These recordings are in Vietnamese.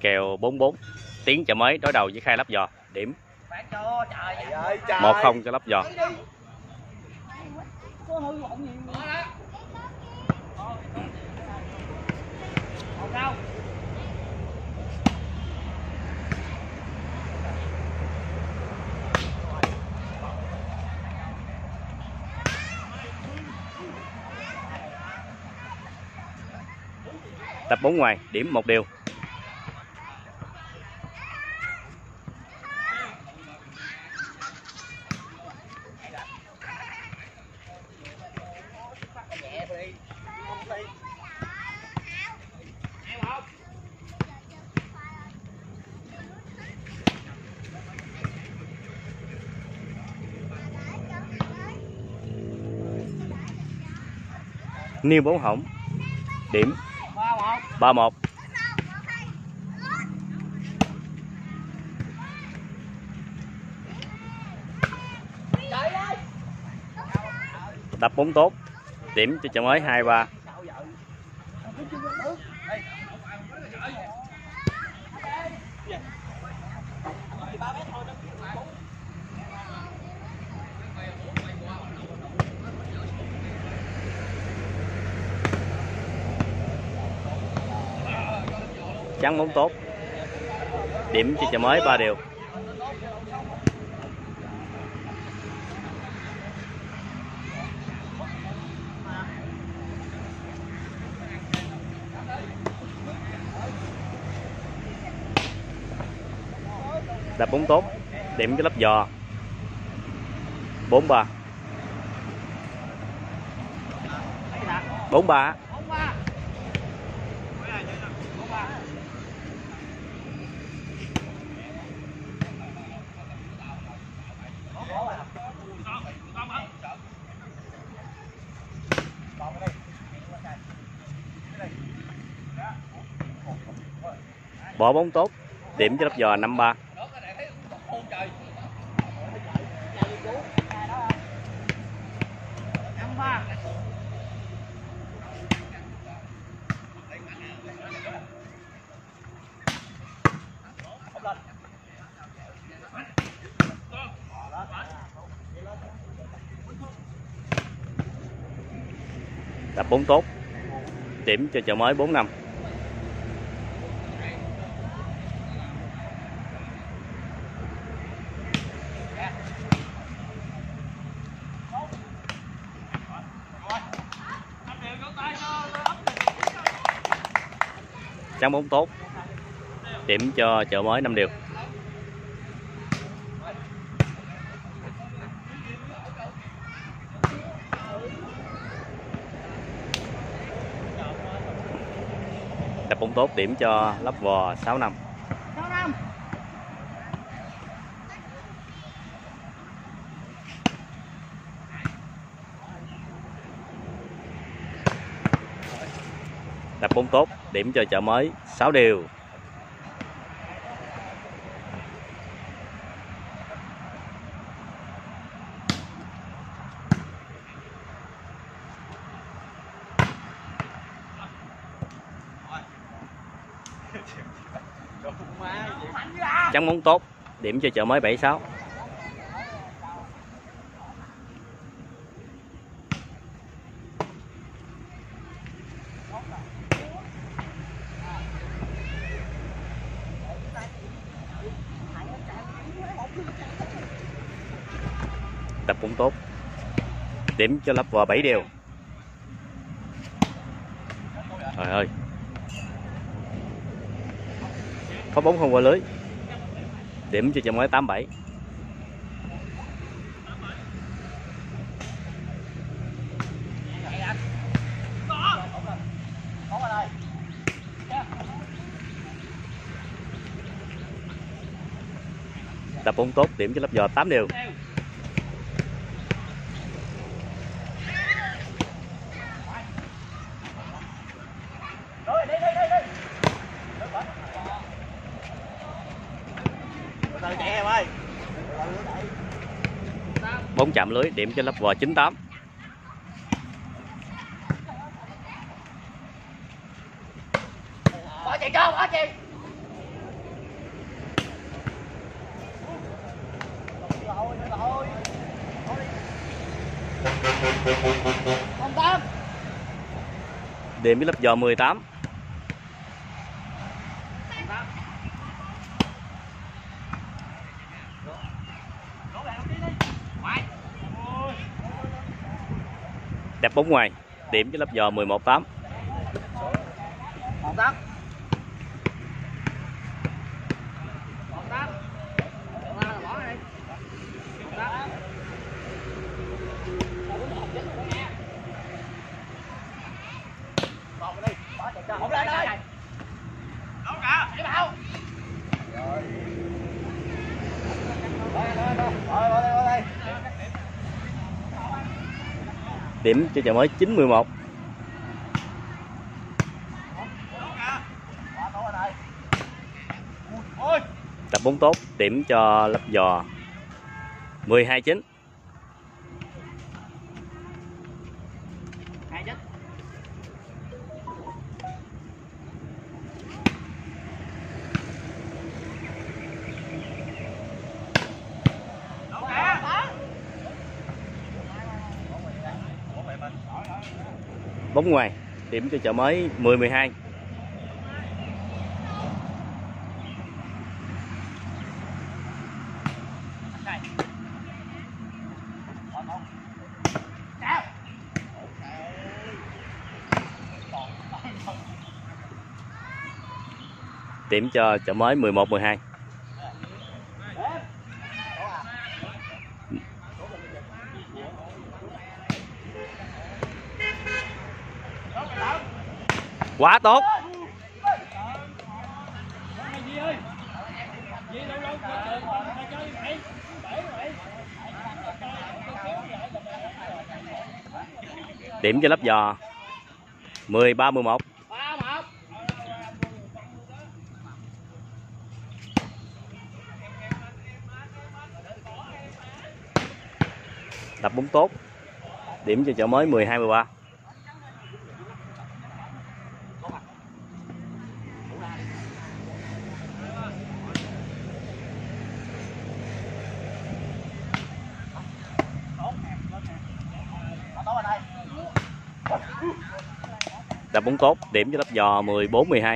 Kèo 4-4. Tiến chợ mới đối đầu với Khai Lấp Vò. Điểm 1-0 cho Lấp Vò. Tập 4 ngoài, điểm 1 điều. Niêu 4 hỏng. Điểm 3-1. Tập 4 tốt. Điểm cho chợ mới 2-3. Trắng 4 tốt. Điểm cho chợ mới 3 điều. Đập 4 tốt. Điểm cho Lấp Vò 4-3. 4-3. Bỏ 4 tốt. Điểm cho Lấp Vò 5-3. Tập 4 tốt. Điểm cho chợ mới 4-5. Trắng 4 tốt. Điểm cho chợ mới 5 điều. Tập 4 tốt. Điểm cho Lấp Vò 6-5. Tập 4 tốt. Điểm cho chợ mới 6 điều. Trắng 4 tốt. Điểm cho chợ mới 7-6. Tập 4 tốt. Điểm cho Lấp Vò 7 điều. Trời ơi. Có 4 không qua lưới. Điểm cho chợ mới 8-7. Tập 4 tốt. Điểm cho Lấp Vò 8 điều. Bóng chạm lưới. Điểm cho Lấp Vò 9-8. Điểm với lắp giò 18. Đẹp bóng ngoài. Điểm với lắp giò 11-8. Điểm cho chợ mới 9-11. Tập bóng tốt, điểm cho lắp giò 12-9. Bóng ngoài, điểm cho chợ mới 10-12. Điểm cho chợ mới 11-12. Quá tốt. Điểm cho lắp giò 13-11. Tập bóng tốt, điểm cho chợ mới 12-13. Đập bóng tốt, điểm cho lắp giò 14-12.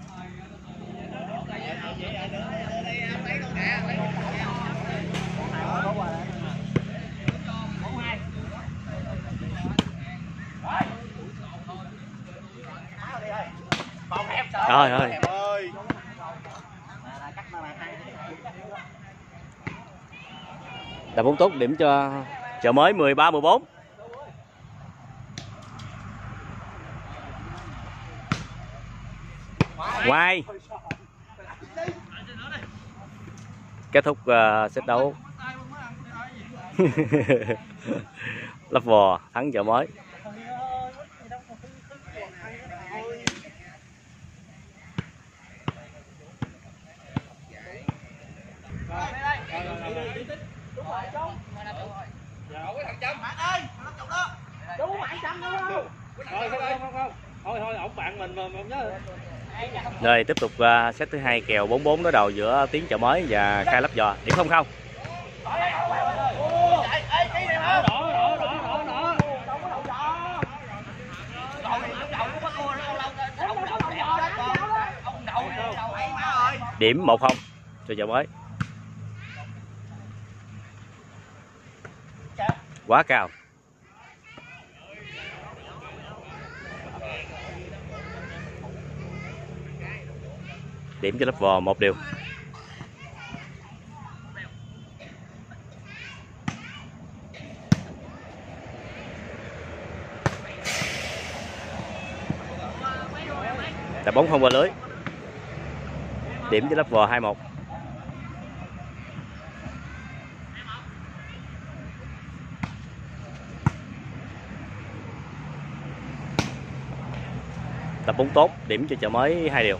Trời ơi. Đập bóng tốt, điểm cho chợ mới 13-14. Ngoài. Kết thúc set đấu. Lắp vò thắng chợ mới. Thôi ổng bạn mình mà nhớ. Rồi tiếp tục set thứ hai, kèo 4-4 đối đầu giữa Tiến chợ mới và Khai lắp giò. Điểm 0-0. Điểm 1-0 cho chợ mới. Quá cao. Điểm cho lắp vò 1-1. Đá bóng không qua lưới. Điểm cho lắp vò 2-1. Tập bóng tốt, điểm cho chợ mới 2-2.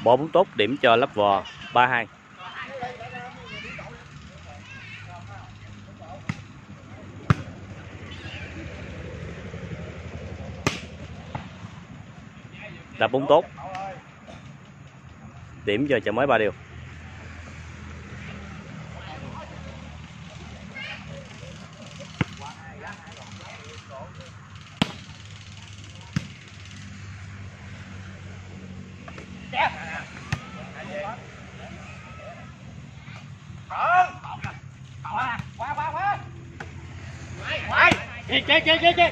Bỏ bóng tốt, điểm cho Lấp Vò 3-2. Đập bóng tốt, điểm cho Chợ Mới 3 điều. Chơi.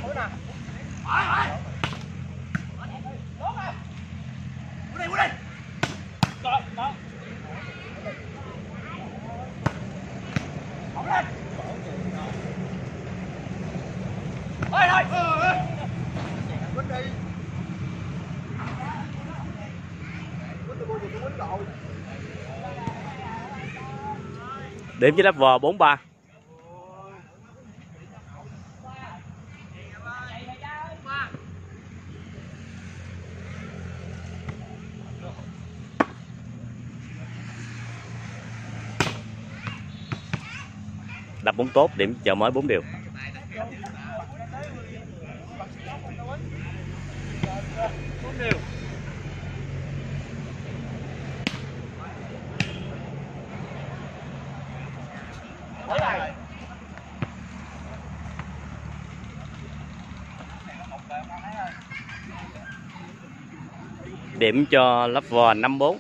Điểm cho Lấp Vò 4-3. Đập bóng tốt, điểm Chợ Mới 4 điều. Điểm cho Lấp Vò 5-4.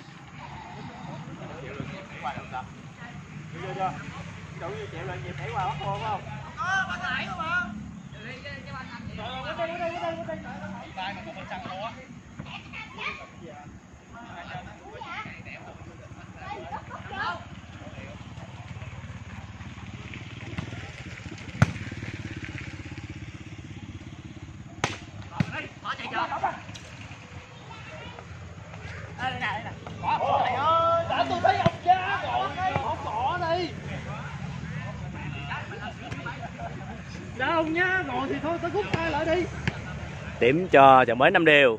Tôi thấy ông cha rồi, không cỏ đi. Dạ ông nhá, rồi thì thôi, tôi rút tay lại đi. Điểm cho Chợ Mới 5 điều.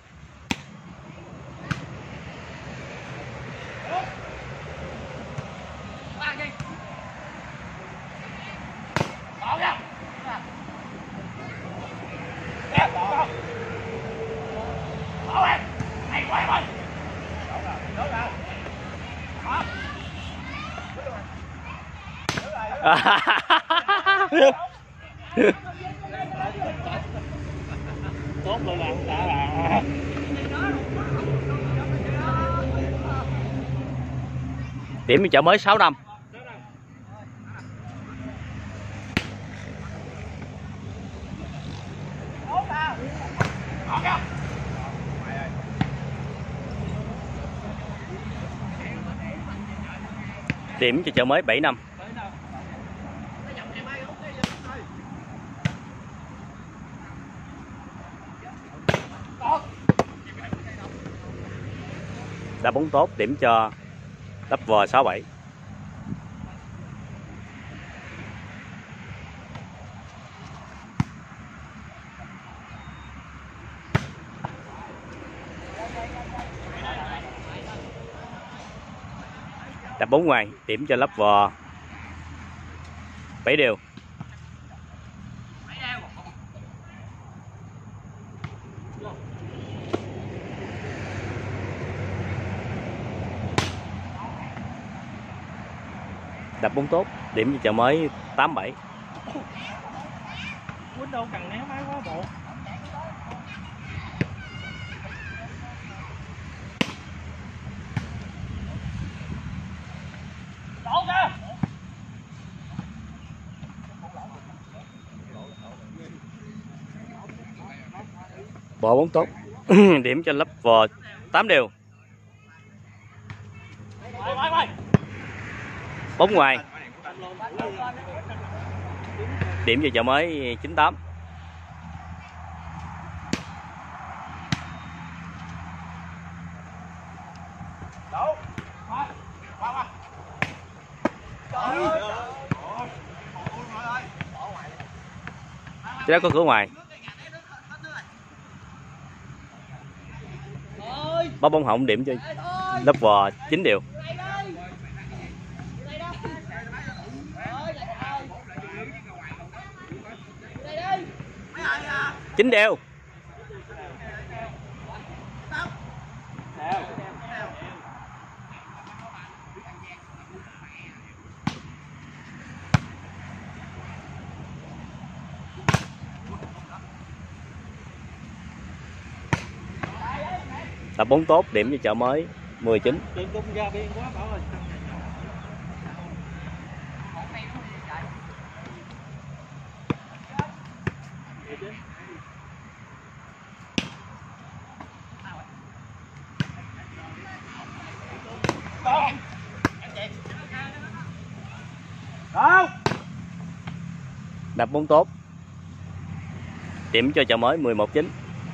Tốt rồi làm đã là. Điểm cho Chợ Mới 6-5. Điểm cho Chợ Mới 7-5. Đá bóng tốt, điểm cho Lấp Vò 6-7. Đập bóng ngoài, điểm cho Lấp Vò 7 điều. Đập bóng tốt, điểm cho Chợ Mới 8-7. Quýnh đâu cần né máy quá bộ. Đổ ra. Bỏ bóng tốt. Điểm cho Lấp Vò 8 điều. Bóng ngoài. Điểm cho Chợ Mới 9-8. Cái đó có cửa ngoài. Ơi. Bó bóng hỏng điểm cho Lấp Vò 9 đều. Chín đều. Là 4 tốt, điểm cho Chợ Mới 19. Đừng cung ra biên quá Bảo ơi. Đập 4 tốt, điểm cho Chợ Mới 11-9.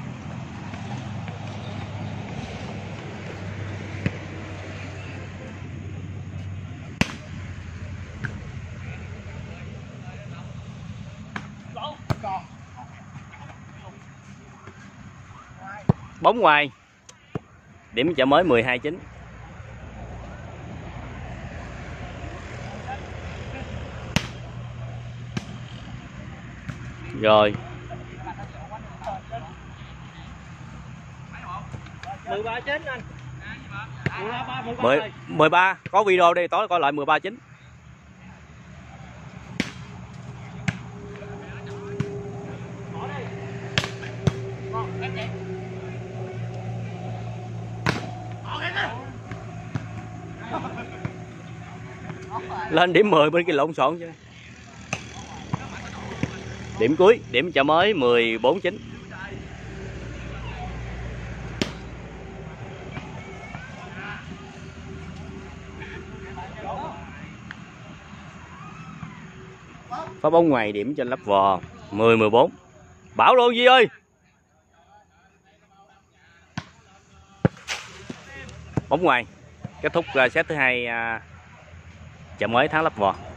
Bóng ngoài, điểm Chợ Mới 12-9. Rồi 13-9 anh. 13 có video đây, tối coi lại 13-9. Lên điểm 10 bên kia lộn xộn chứ. Điểm cuối, điểm Chợ Mới 14-9. Phá bóng ngoài, điểm cho Lấp Vò 10-14. Bảo luôn Duy ơi. Bóng ngoài. Kết thúc set thứ 2, Chợ Mới thắng Lấp Vò.